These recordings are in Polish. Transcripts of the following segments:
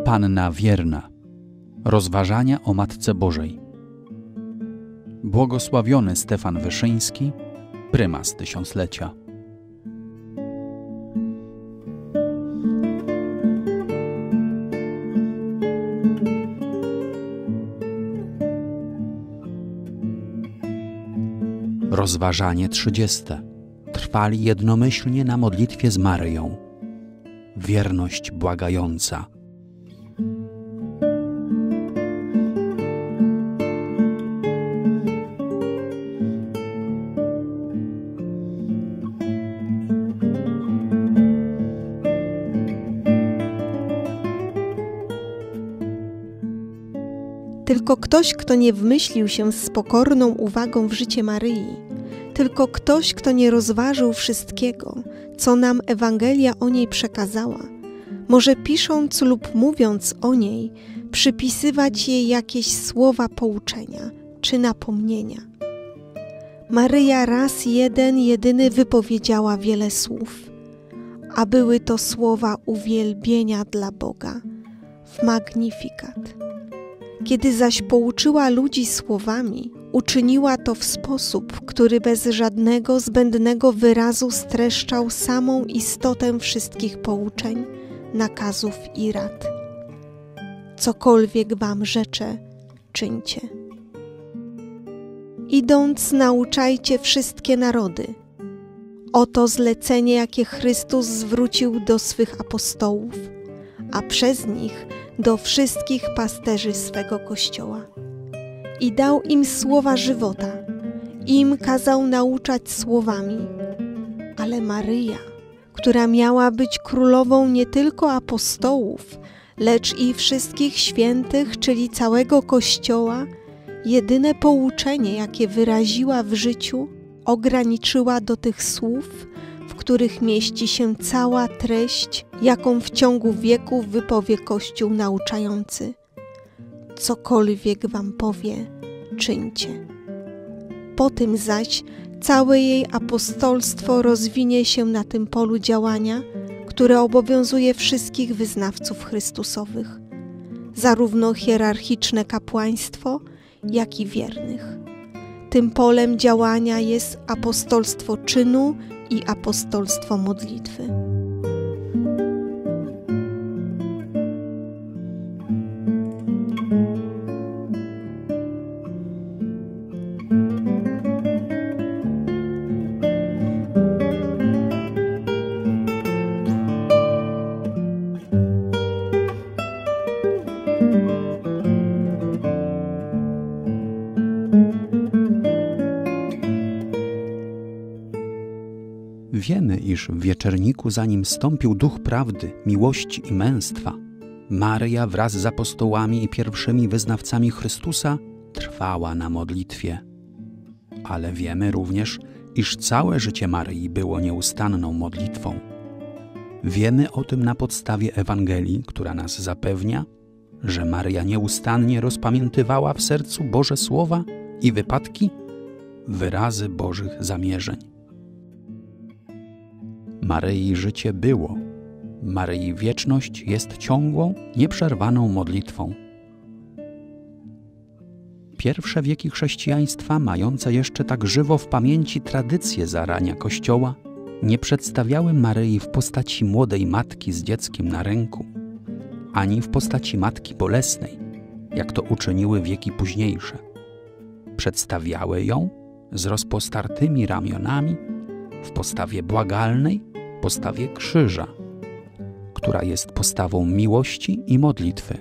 Panna wierna. Rozważania o Matce Bożej. Błogosławiony Stefan Wyszyński, prymas tysiąclecia. Rozważanie 30. Trwali jednomyślnie na modlitwie z Maryją. Wierność błagająca. Tylko ktoś, kto nie wmyślił się z pokorną uwagą w życie Maryi, tylko ktoś, kto nie rozważył wszystkiego, co nam Ewangelia o niej przekazała, może pisząc lub mówiąc o niej, przypisywać jej jakieś słowa pouczenia czy napomnienia. Maryja raz jedyny wypowiedziała wiele słów, a były to słowa uwielbienia dla Boga w Magnificat. Kiedy zaś pouczyła ludzi słowami, uczyniła to w sposób, który bez żadnego zbędnego wyrazu streszczał samą istotę wszystkich pouczeń, nakazów i rad. Cokolwiek wam rzeczę, czyńcie. Idąc, nauczajcie wszystkie narody. Oto zlecenie, jakie Chrystus zwrócił do swych apostołów, a przez nich do wszystkich pasterzy swego Kościoła. I dał im słowa żywota, im kazał nauczać słowami. Ale Maryja, która miała być królową nie tylko apostołów, lecz i wszystkich świętych, czyli całego Kościoła, jedyne pouczenie, jakie wyraziła w życiu, ograniczyła do tych słów, w których mieści się cała treść, jaką w ciągu wieków wypowie Kościół nauczający. Cokolwiek wam powie, czyńcie. Po tym zaś całe jej apostolstwo rozwinie się na tym polu działania, które obowiązuje wszystkich wyznawców Chrystusowych, zarówno hierarchiczne kapłaństwo, jak i wiernych. Tym polem działania jest apostolstwo czynu i apostolstwo modlitwy. Wiemy, iż w wieczerniku, zanim stąpił Duch Prawdy, Miłości i Męstwa, Maryja wraz z apostołami i pierwszymi wyznawcami Chrystusa trwała na modlitwie. Ale wiemy również, iż całe życie Maryi było nieustanną modlitwą. Wiemy o tym na podstawie Ewangelii, która nas zapewnia, że Maryja nieustannie rozpamiętywała w sercu Boże słowa i wypadki, wyrazy Bożych zamierzeń. Maryi życie było. Maryi wieczność jest ciągłą, nieprzerwaną modlitwą. Pierwsze wieki chrześcijaństwa, mające jeszcze tak żywo w pamięci tradycje zarania Kościoła, nie przedstawiały Maryi w postaci młodej matki z dzieckiem na ręku, ani w postaci matki bolesnej, jak to uczyniły wieki późniejsze. Przedstawiały ją z rozpostartymi ramionami, w postawie błagalnej, postawie krzyża, która jest postawą miłości i modlitwy.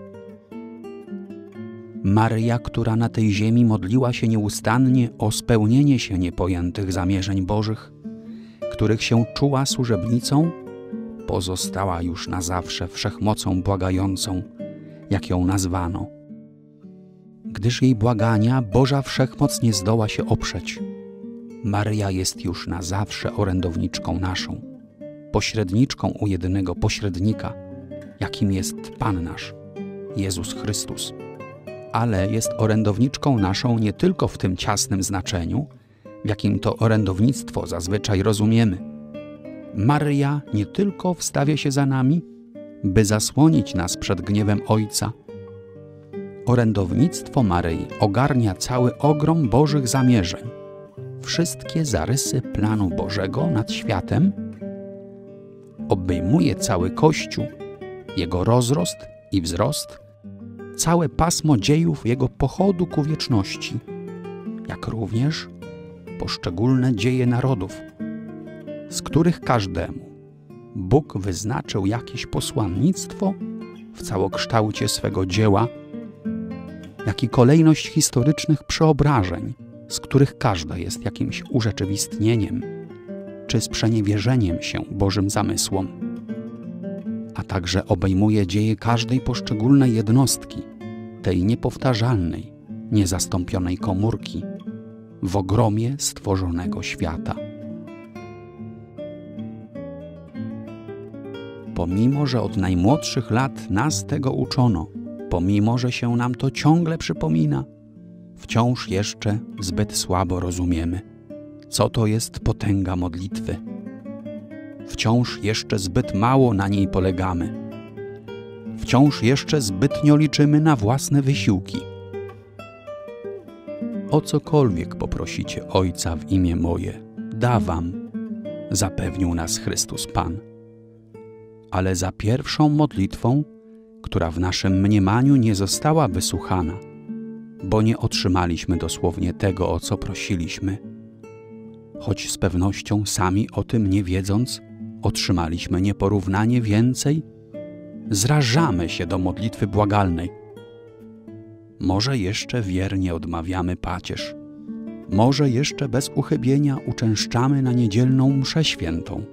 Maryja, która na tej ziemi modliła się nieustannie o spełnienie się niepojętych zamierzeń Bożych, których się czuła służebnicą, pozostała już na zawsze wszechmocą błagającą, jak ją nazwano, gdyż jej błagania Boża Wszechmoc nie zdoła się oprzeć. Maryja jest już na zawsze orędowniczką naszą, pośredniczką u jedynego pośrednika, jakim jest Pan nasz, Jezus Chrystus. Ale jest orędowniczką naszą nie tylko w tym ciasnym znaczeniu, w jakim to orędownictwo zazwyczaj rozumiemy. Maryja nie tylko wstawia się za nami, by zasłonić nas przed gniewem Ojca. Orędownictwo Maryi ogarnia cały ogrom Bożych zamierzeń, wszystkie zarysy planu Bożego nad światem, obejmuje cały Kościół, jego rozrost i wzrost, całe pasmo dziejów jego pochodu ku wieczności, jak również poszczególne dzieje narodów, z których każdemu Bóg wyznaczył jakieś posłannictwo w całokształcie swego dzieła, jak i kolejność historycznych przeobrażeń, z których każda jest jakimś urzeczywistnieniem czy sprzeniewierzeniem się Bożym zamysłom, a także obejmuje dzieje każdej poszczególnej jednostki, tej niepowtarzalnej, niezastąpionej komórki w ogromie stworzonego świata. Pomimo, że od najmłodszych lat nas tego uczono, pomimo, że się nam to ciągle przypomina, wciąż jeszcze zbyt słabo rozumiemy, co to jest potęga modlitwy. Wciąż jeszcze zbyt mało na niej polegamy. Wciąż jeszcze zbytnio liczymy na własne wysiłki. O cokolwiek poprosicie Ojca w imię moje, da wam, zapewnił nas Chrystus Pan. Ale za pierwszą modlitwą, która w naszym mniemaniu nie została wysłuchana, bo nie otrzymaliśmy dosłownie tego, o co prosiliśmy, choć z pewnością sami o tym nie wiedząc, otrzymaliśmy nieporównanie więcej, zrażamy się do modlitwy błagalnej. Może jeszcze wiernie odmawiamy pacierz, może jeszcze bez uchybienia uczęszczamy na niedzielną mszę świętą,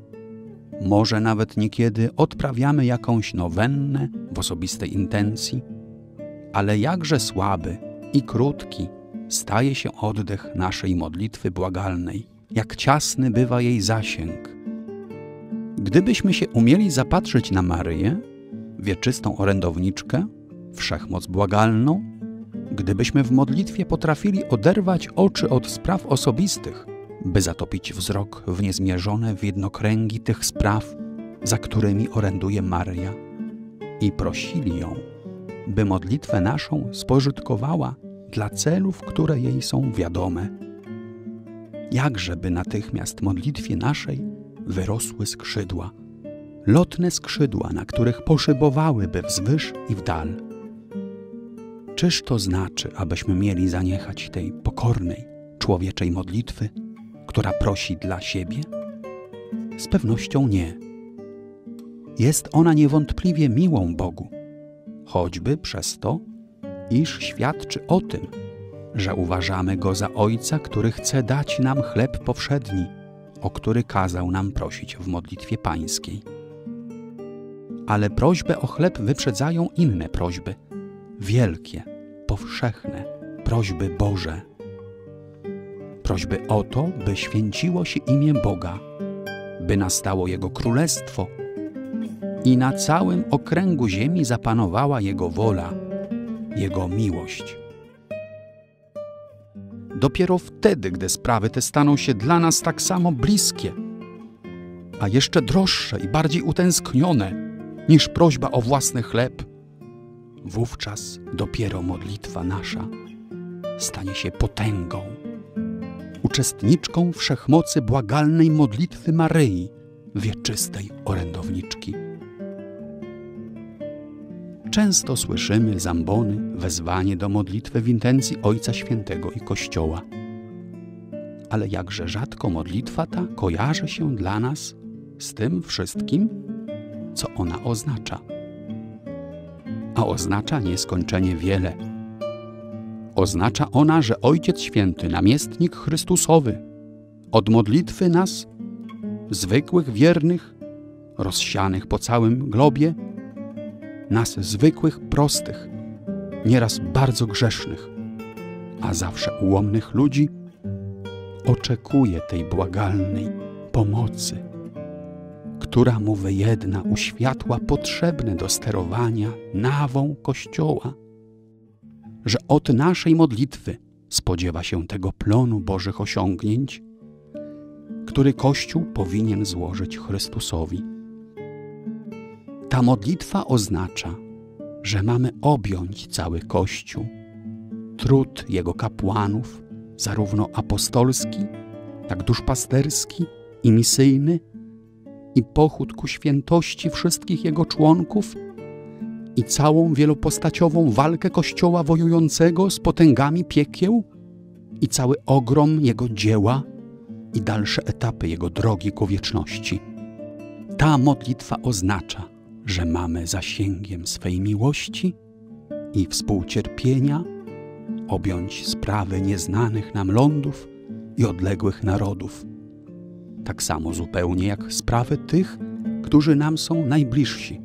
może nawet niekiedy odprawiamy jakąś nowennę w osobistej intencji, ale jakże słaby i krótki staje się oddech naszej modlitwy błagalnej, jak ciasny bywa jej zasięg. Gdybyśmy się umieli zapatrzyć na Maryję, wieczystą orędowniczkę, wszechmoc błagalną, gdybyśmy w modlitwie potrafili oderwać oczy od spraw osobistych, by zatopić wzrok w niezmierzone widnokręgi tych spraw, za którymi oręduje Maryja, i prosili ją, by modlitwę naszą spożytkowała dla celów, które jej są wiadome. Jakżeby natychmiast modlitwie naszej wyrosły skrzydła, lotne skrzydła, na których poszybowałyby wzwyż i w dal. Czyż to znaczy, abyśmy mieli zaniechać tej pokornej, człowieczej modlitwy, która prosi dla siebie? Z pewnością nie. Jest ona niewątpliwie miłą Bogu, choćby przez to, iż świadczy o tym, że uważamy Go za Ojca, który chce dać nam chleb powszedni, o który kazał nam prosić w modlitwie pańskiej. Ale prośbę o chleb wyprzedzają inne prośby, wielkie, powszechne, prośby Boże. Prośby o to, by święciło się imię Boga, by nastało Jego królestwo i na całym okręgu ziemi zapanowała Jego wola, Jego miłość. Dopiero wtedy, gdy sprawy te staną się dla nas tak samo bliskie, a jeszcze droższe i bardziej utęsknione niż prośba o własny chleb, wówczas dopiero modlitwa nasza stanie się potęgą, uczestniczką wszechmocy błagalnej modlitwy Maryi, wieczystej orędowniczki. Często słyszymy z ambony wezwanie do modlitwy w intencji Ojca Świętego i Kościoła. Ale jakże rzadko modlitwa ta kojarzy się dla nas z tym wszystkim, co ona oznacza. A oznacza nieskończenie wiele. Oznacza ona, że Ojciec Święty, namiestnik Chrystusowy, od modlitwy nas, zwykłych wiernych, rozsianych po całym globie, nas zwykłych, prostych, nieraz bardzo grzesznych, a zawsze ułomnych ludzi, oczekuje tej błagalnej pomocy, która mu wyjedna u światła potrzebne do sterowania nawą Kościoła, że od naszej modlitwy spodziewa się tego plonu Bożych osiągnięć, który Kościół powinien złożyć Chrystusowi. Ta modlitwa oznacza, że mamy objąć cały Kościół, trud jego kapłanów, zarówno apostolski, jak duszpasterski i misyjny, i pochód ku świętości wszystkich jego członków, i całą wielopostaciową walkę Kościoła wojującego z potęgami piekieł, i cały ogrom jego dzieła i dalsze etapy jego drogi ku wieczności. Ta modlitwa oznacza, że mamy zasięgiem swej miłości i współcierpienia objąć sprawy nieznanych nam lądów i odległych narodów, tak samo zupełnie jak sprawy tych, którzy nam są najbliżsi.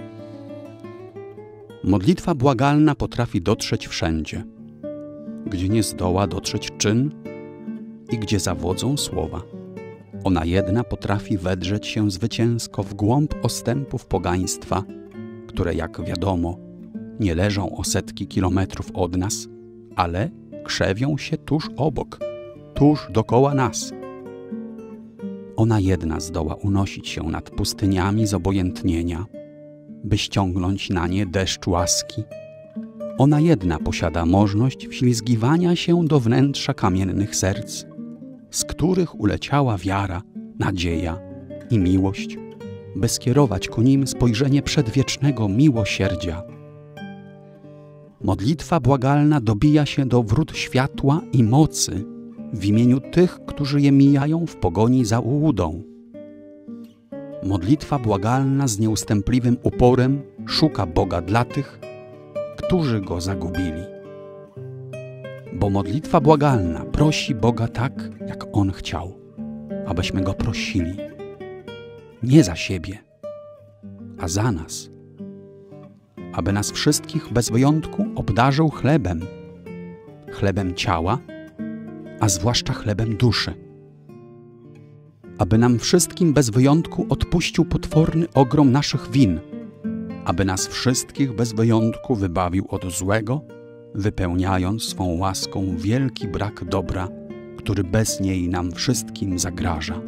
Modlitwa błagalna potrafi dotrzeć wszędzie, gdzie nie zdoła dotrzeć czyn i gdzie zawodzą słowa. Ona jedna potrafi wedrzeć się zwycięsko w głąb ostępów pogaństwa, które, jak wiadomo, nie leżą o setki kilometrów od nas, ale krzewią się tuż obok, tuż dokoła nas. Ona jedna zdoła unosić się nad pustyniami zobojętnienia, by ściągnąć na nie deszcz łaski. Ona jedna posiada możność wślizgiwania się do wnętrza kamiennych serc, z których uleciała wiara, nadzieja i miłość, by skierować ku nim spojrzenie przedwiecznego miłosierdzia. Modlitwa błagalna dobija się do wrót światła i mocy w imieniu tych, którzy je mijają w pogoni za ułudą. Modlitwa błagalna z nieustępliwym uporem szuka Boga dla tych, którzy Go zagubili. Bo modlitwa błagalna prosi Boga tak, jak On chciał, abyśmy Go prosili. Nie za siebie, a za nas. Aby nas wszystkich bez wyjątku obdarzył chlebem. Chlebem ciała, a zwłaszcza chlebem duszy. Aby nam wszystkim bez wyjątku odpuścił potworny ogrom naszych win. Aby nas wszystkich bez wyjątku wybawił od złego, wypełniając swą łaską wielki brak dobra, który bez niej nam wszystkim zagraża.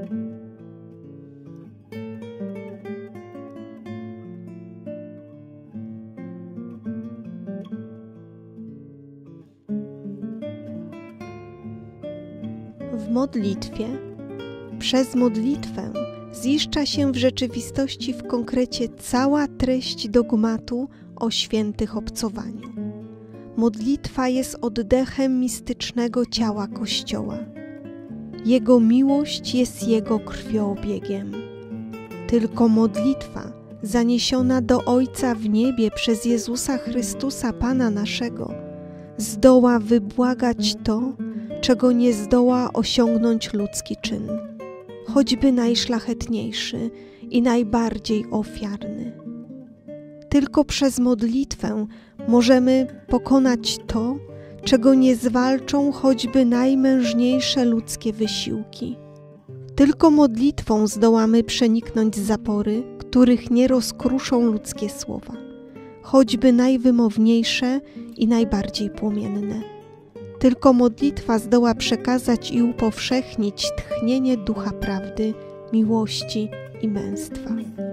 W modlitwie, przez modlitwę ziszcza się w rzeczywistości w konkrecie cała treść dogmatu o świętych obcowaniu. Modlitwa jest oddechem mistycznego ciała Kościoła. Jego miłość jest Jego krwiobiegiem. Tylko modlitwa zaniesiona do Ojca w niebie przez Jezusa Chrystusa Pana naszego zdoła wybłagać to, czego nie zdoła osiągnąć ludzki czyn, choćby najszlachetniejszy i najbardziej ofiarny. Tylko przez modlitwę możemy pokonać to, czego nie zwalczą choćby najmężniejsze ludzkie wysiłki. Tylko modlitwą zdołamy przeniknąć zapory, których nie rozkruszą ludzkie słowa, choćby najwymowniejsze i najbardziej płomienne. Tylko modlitwa zdoła przekazać i upowszechnić tchnienie ducha prawdy, miłości i męstwa.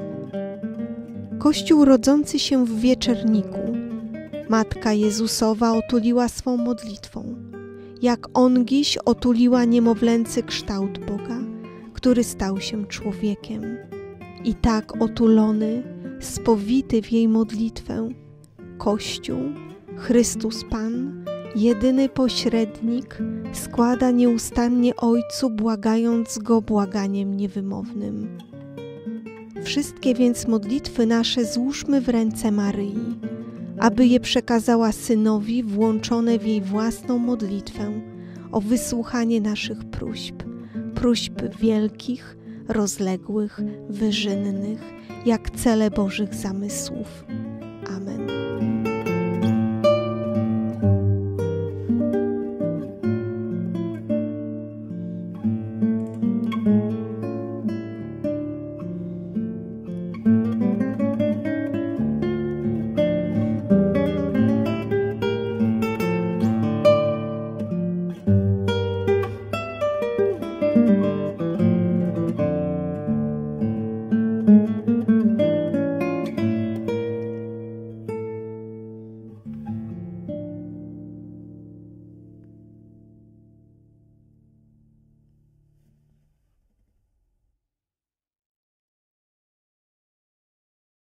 Kościół rodzący się w wieczerniku, Matka Jezusowa otuliła swą modlitwą, jak ongiś otuliła niemowlęcy kształt Boga, który stał się człowiekiem. I tak otulony, spowity w jej modlitwę, Kościół, Chrystus Pan, jedyny pośrednik, składa nieustannie Ojcu, błagając Go błaganiem niewymownym. Wszystkie więc modlitwy nasze złóżmy w ręce Maryi, aby je przekazała Synowi włączone w jej własną modlitwę o wysłuchanie naszych próśb wielkich, rozległych, wyżynnych, jak cele Bożych zamysłów. Amen.